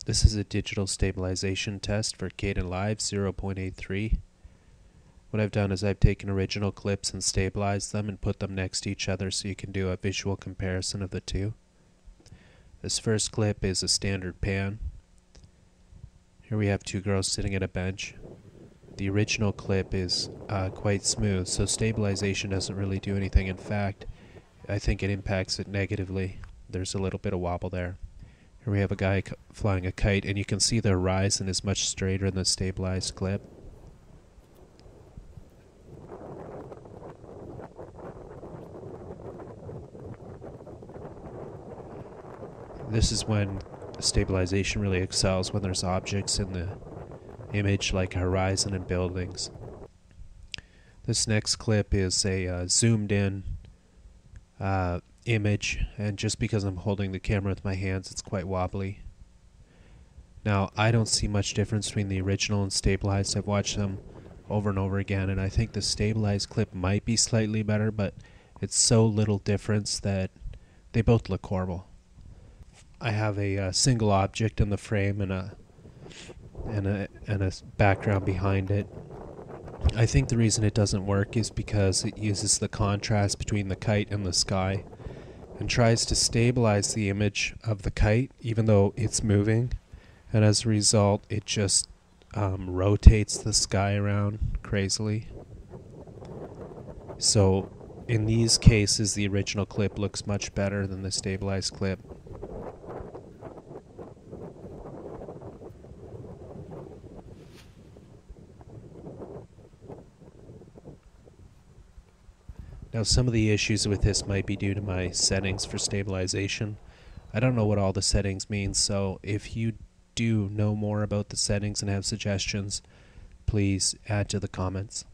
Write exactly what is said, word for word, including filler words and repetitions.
This is a digital stabilization test for Kdenlive zero point eight three. What I've done is I've taken original clips and stabilized them and put them next to each other so you can do a visual comparison of the two. This first clip is a standard pan. Here we have two girls sitting at a bench. The original clip is uh, quite smooth, so stabilization doesn't really do anything. In fact, I think it impacts it negatively. There's a little bit of wobble there. Here we have a guy flying a kite, and you can see the horizon is much straighter than the stabilized clip. This is when stabilization really excels, when there's objects in the image like horizon and buildings. This next clip is a uh, zoomed in uh, image, and just because I'm holding the camera with my hands, it's quite wobbly. Now, I don't see much difference between the original and stabilized. I've watched them over and over again, and I think the stabilized clip might be slightly better, but it's so little difference that they both look horrible. I have a, uh single object in the frame and a and a and a background behind it. I think the reason it doesn't work is because it uses the contrast between the kite and the sky and tries to stabilize the image of the kite even though it's moving, and as a result it just um, rotates the sky around crazily. So in these cases the original clip looks much better than the stabilized clip. Now, some of the issues with this might be due to my settings for stabilization. I don't know what all the settings mean, so if you do know more about the settings and have suggestions, please add to the comments.